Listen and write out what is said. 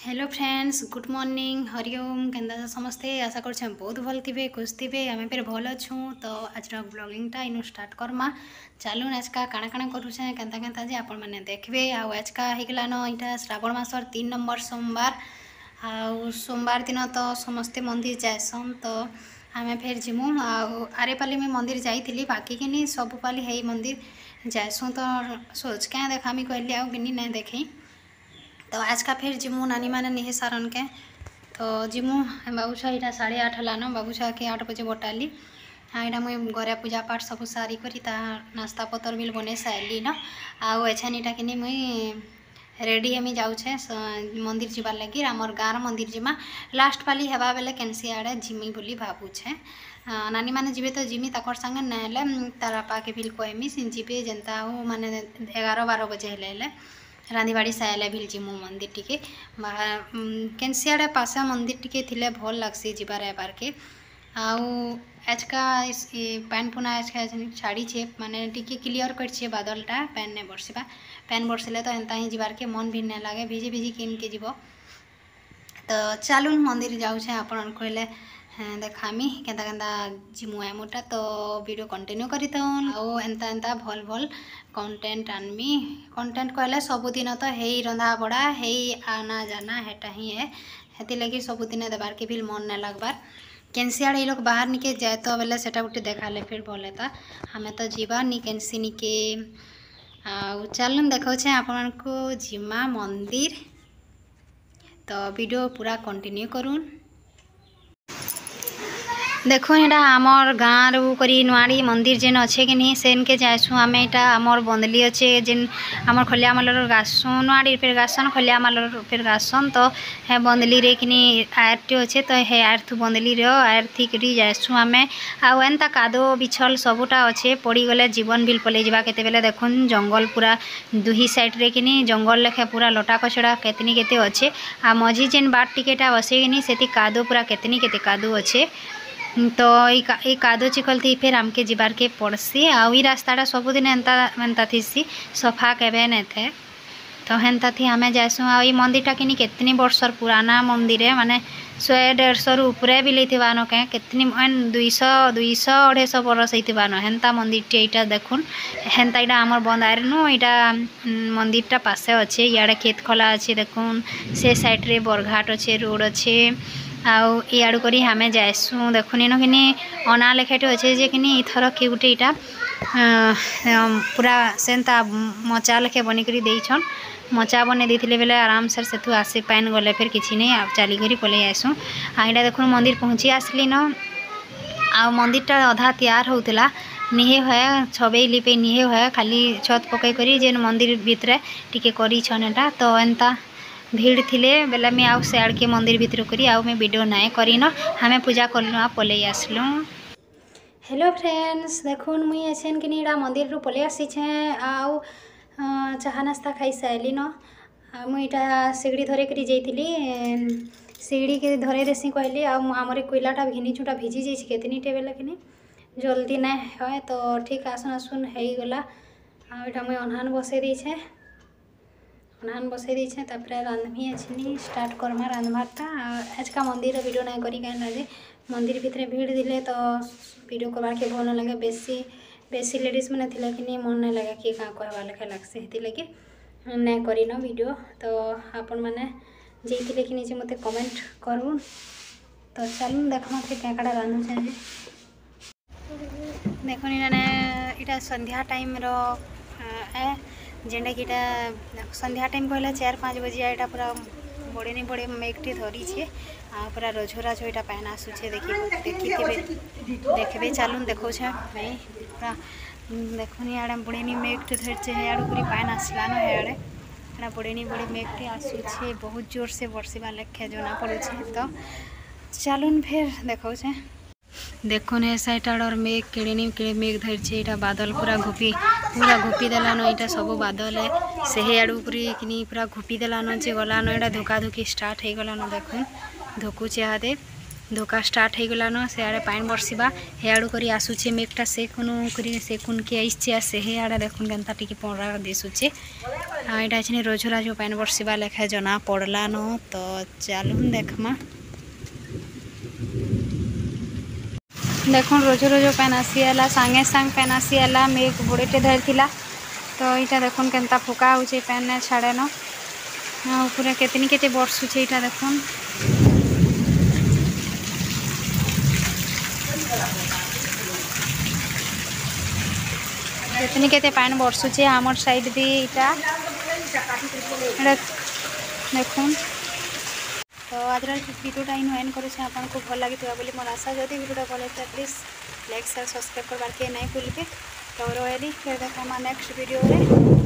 Hello friends, good morning, Hariom. केन्दा समस्ते आशा कर बहुत भल थे, खुश थे। आम फिर भल अच्छू। तो आज ब्लॉगिंगटा इनु स्टार्ट करमा। चलून आज का काଣା काଣା करूछे केन्ता केन्ता जे आपण मैंने देखबे। आज का हिगलान इटा श्रावण मासर 3 नंबर सोमवार। सोमवार दिन तो समस्ते मंदिर जाएसन। तो आम फिर जिमु। आरे पाली में मंदिर जाइली, बाकी कि सब पाली है मंदिर जाएसुँ। तो सोच क्या देखामी कहली आउ कि नहीं देखे। तो आज का फिर जिमु नानी माने निहे सारन के। तो जिमु बाबूछा यहाँ 8:30 लान। बाबूछा के 8 बजे बटाली। यहाँ मुझे घरे पूजा पाठ सब सारी करी नास्ता पतर भी बने सारी न। आछानीटा कि मुई रेडी हेमी जाऊे मंदिर जीवार लगी। आमर गाँव मंदिर जीमा लास्ट पाली हेबा बेले केनसी आड़े जिमी बोली भावुछे। नानी माने जीवे तो जिमी ताकर संगे नहेले तार बापा के भी कहमी जीवे जेनता हो माने 11-12 बजे हेले रांधीबाड़ी साइले भी जिमु मंदिर टिके बाहर केनसी आड़े पासा मंदिर टिके थिले भल लगसी जीवार एबार के। आज का पैन पुना आज का छाड़ी छे माने टिके क्लियर कर बादलटा पैन ने बरसवा। पैन बरसले तो एंता ही जीवार के मन भी नहीं लगे, भिजी भिजी किन के जीव। तो चलून मंदिर जाऊे आपण कहले देखामी केन्ता केन्ता जिमु एमुटा। तो वीडियो कंटिन्यू करी एंता एंता भल भल कंटेंट आनमी। कंटेंट कहले सबुदिन तो है रंधा बड़ा है आना जाना हेटा ही है। हेती लगी सबुदिन देवार के भी मन नहीं लगबार। केनसी आड़े लोग बाहर निके जाए तो बेले सेटा गोटे देखाले फिर भल है। हमें तो जीवा नी केनसी निके। चलन देखा आपण को जिमा मंदिर। तो वीडियो पूरा कंटिन्यू करूँ। देखो यहाँ आमर गाँव रू करी नुआड़ी मंदिर जेन अच्छे कि नहीं सेन के जाएसु। आम यहाँ आमर बंदली अच्छे जेन आमर खलिया मालर गासुँ नुआड़ी फिर गासन खलिया मालर फिर गासन। तो है बंदली रे कि आयर अच्छे तो है आयर थू बंदली आयर थी करी जाएसु आम। आनता कादो बिछल सबूटा अच्छे पड़गले जीवन बिल पलि जावा केते बेले देखुन जंगल पूरा दुही साइड रे कि जंगल लेखे पूरा लटा कचड़ा केतनी केते अच्छे। आ मझी जेन बाट टिकेटा बसे कि से कादो पूरा केतनी केते कादो अच्छे। तो ये कादो चिकल थी फिर आमके जीवार के पड़सी। आई रास्ताटा सबुदिन एंता एंता थीसी सफा केबे नहीं थे। तो हेन्ता थी आमे जाएसु। आई मंदिरटा कि केतनी वर्षर पुराना मंदिर है माने 100-150 उपरे भी लेथिबानो के केतनी 200-250 बरस होइथिबानो हेन्ता मंदिर एटा देखुन। हेन्ता इटा आमर बंदार नु इटा मंदिरटा पासे अच्छे। इयाडे खेत खला अच्छे देखुन से साइड रे बरघाट अच्छे रोड अच्छे। आड़ू करी हमें जाएसु देखुन इन कि अना लेखाटे अच्छे जे कि इथर कि गोटे इटा पूरा सेन्ता मचा लेखे बनिकी देछन। मचा बने देथिले बेले आराम से सेठू आसी पाइन गले फिर किसी नहीं आ चली करी पलि आसू। आईटा देखुन मंदिर पहुँची आसली न। आ मंदिरटा अधा तैयार होउतला निहे है छबे लिपे निहे है खाली छत पकई करी जेन मंदिर भितरे टिके करी छनेटा। तो एंता भीड़ थिले बेला में आउ से के मंदिर भीतर करी आउ में वीडियो नाए करी न हमें पूजा करलु पलि आसलु। हेलो फ्रेंड्स, देखुन मुई एछेन कि इड़ा मंदिर रू पलि आसीछे। आउ चाहा नास्ता खाई साइली न। मुईटा सीढ़ी धरे करी जाइली। सीढ़ी के धरे देसी कहली आमर कोयलाटा घिनीचुटा भिजी जाइए केतनी टेबेला कि जल्दी ना है। तो ठीक आसन आसुन हो गला। आटा मुई अनहान बसई देछे। अनहान बसई देछे तापर रांधमी अच्छी स्टार्ट करमा रांधबारटा। आज का मंदिर वीडियो ना करी कहीं जे मंदिर भितर भीड़ दिले तो वीडियो करवार के भल लगे। बेसी लेडीज मैंने थिले कि मन नहीं लगे कि क्या कहवा लेखे लगसे हेती लगे नहीं करी न वीडियो। तो आपण मैंने जाइए कि नीचे मत कमेंट करूँ। तो चलूँ देखमा फिर क्या कड़ा रांधुचे जे देखो इटा संध्या टाइम रो है जेनटा कि संध्या टाइम कहला 4-5 बजे यहाँ पूरा बड़े नहीं बड़े मेघटी धरी छे। पूरा रझोरा जो पैन आसूचे देखिए चलून देखो पूरा देखुन यहाँ बड़े नहीं मेघटे धरचे याड़ पूरी पैन आसलान याड़े बड़े नहीं बड़े मेघटे आसूचे बहुत जोर से बरसवा लेखे जना पड़े। तो चलून फिर देखो देखुन ए साइड आड़ मेघ केड़े नहीं केड़े मेघ धरছে। এটা बादल पूरा घुपी देलान। এটা सब बादल है से आड़ू पूरी कि पूरा घुपी देलान जे गलान। এটা धोका धुकी स्टार्ट हो गलान। देखुन धोकुचे हादे धोका स्टार्ट हो गलान से आड़े पानी बरसवा हे आड़ू कर आसूचे मेघटा से कुन के आईचे आसे हे आड़े देखुन केनता टिके पंडा दिशुचे यहाँ अच्छे रोजरा जो पानी बरसवा लेखा जना पड़लान तो चलून देखमा देखुन रोज रोज पैन आसीला सांगे सांग पैन आसीला मेघ बड़ेटे धरला तो यहाँ देखुन केनता फुका हो पैन छाड़ेन ऊपर केतनी केते बरसुचे यहाँ देखुन केतनी केते पानी बरसुचे आमर साइड भी यहाँ देखुन तो आज भिडियोटा इन एंड करें आपको भल लगी बोली मोर आशा जदि भिडियोटा भल लगता प्लीज लाइक शेयर सब्सक्राइब करवार के नहीं भूलिए तो रही फिर देखा नेक्स्ट वीडियो रे।